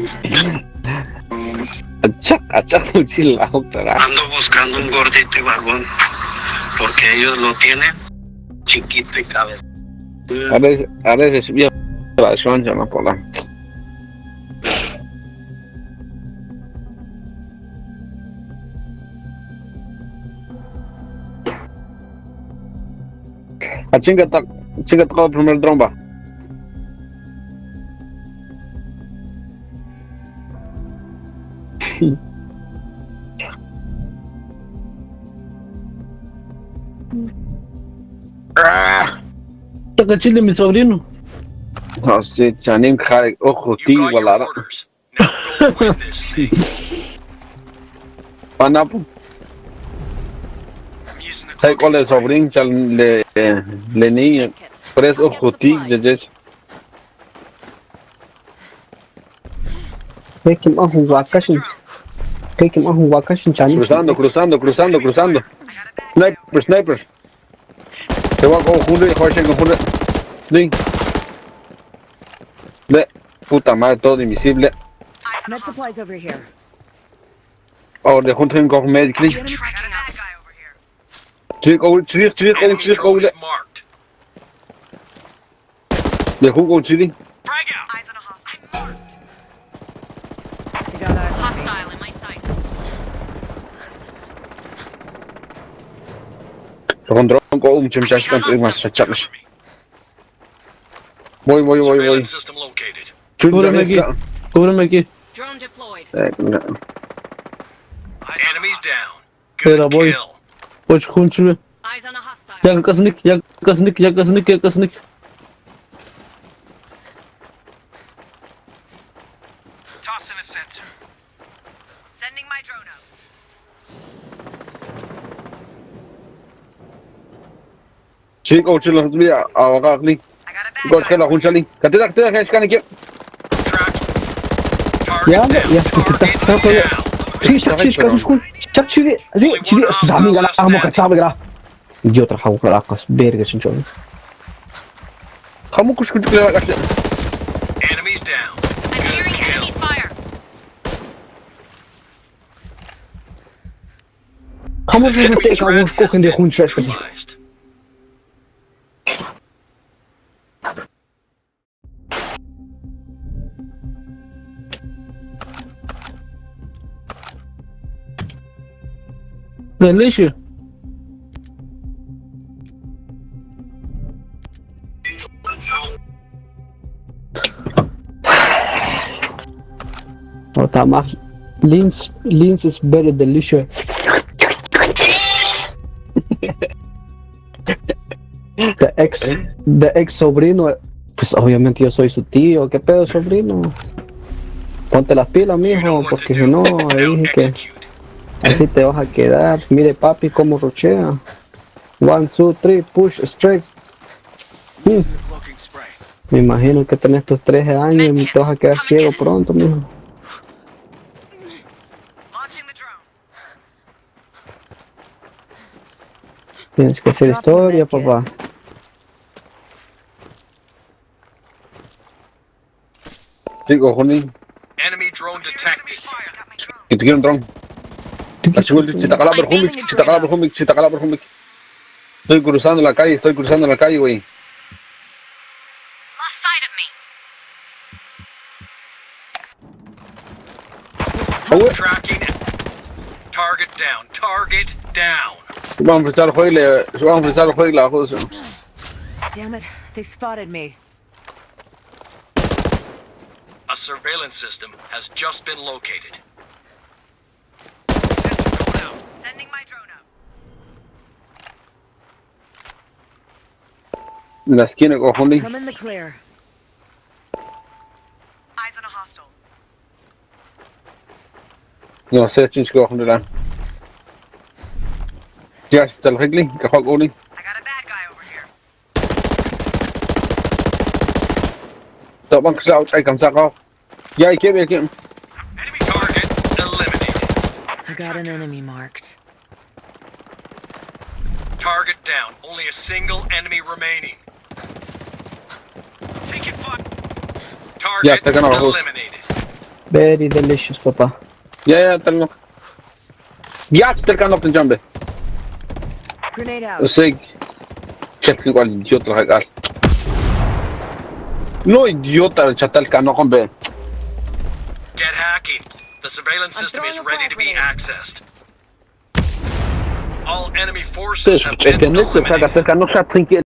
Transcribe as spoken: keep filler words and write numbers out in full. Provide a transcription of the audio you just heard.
Achak, achak mochila, otra. Ando buscando un gordito y vagón, porque ellos lo tienen chiquito y cabeza. A veces, a veces bien la suanza no pola. A chinga ta, chinga ta el primer tromba. Ah, Taca chile mi sobrino. no sé, chanim kare ojo ti wala. Panapo. Hay cole sobrin chal le le niño. Tres ojo ti jejes. Peki ma hu wakashin. Peki ma hu wakashin chani. Cruzando, cruzando, cruzando, cruzando. Sniper, sniper. Te voy a confundir, Jorge, confundir. Ding. Le, puta madre, todo invisible. Med supplies over here. Oh, de junto en con medic. Chick, oh, chick, chick, oh, chick, oh, le. De jugo, chili. You got eyes on me. Hostile in my sight. Con dron ko um chim chash kan tu mas chachak. Voy, voy, voy, voy. Cúbrame aquí. Cúbrame aquí. Drone deployed. Enemies down. Espera, voy. Voy junchule. Eyes on a hostile. Ya kasnik, ya kasnik, ya kasnik, ya kasnik. Tossing a sensor. Sending my drone out. Chick, oh, chilo, mira, awaga ni. I got a bag. Gos kala hun chali. Katira, katira, kash kan ki. Ya, ya, kita kita koy. Chi shak chi shak shkun. Shak chili, ri chili zami gala amo ka tabe gala. Idiota hawo kala kas berga sinchon. Kamu kush kush kala kat. Enemies down. I'm hearing enemy fire. Kamu zo te ka wo skok in de groen chest. Delicious. Oh, tamam. Linz, Linz is very delicious. The ex, the ex sobrino, pues obviamente yo soy su tío. ¿Qué pedo, sobrino? Ponte las pilas, mijo, porque si no, ahí dije que así te vas a quedar. Mire, papi, cómo rochea. One, two, three, push, straight. Hmm. Me imagino que tenés tus trece años y te vas a quedar ciego pronto, mijo. Launching the drone. Tienes que hacer historia, papá. Chico, honey. Enemy drone detected. Que te quiero un dron. Si te cala por Humbic, si te cala por Humbic, si te cala por Humbic. Estoy cruzando la calle, estoy cruzando la calle, güey. Lost sight of me. Oh, Tracking. Target down. Target down. vamos a empezar el juego y le... Vamos a empezar el juego y la cosa. Damn it, they spotted me. A surveillance system has just been located. Sending my drone out. En la esquina, cojones. Come in the clear. Eyes on a hostile. No sé, chins, cojones, la. Ya, está el Higley, que juega Uli. I got a bad guy over here. Tập băng sao chạy cầm sao. Ya, hay que ver que... Enemy target eliminated. I got an enemy marked. Target down. Only a single enemy remaining. Take it, fuck. Ya, Target está ganado. eliminated. Very delicious, papá. Ja, ja, tel nog. Ja, tel kan op de jambe. Grenade out. Eu sei. Check igual idiota regal. No idiota, chatal kan nog be. Get hacking. The surveillance I'm system is throwing a ready to be grenade. accessed. All enemy forces Dus, have ik been ken niet, ik ga eliminated. dat kan nog gaan drinken.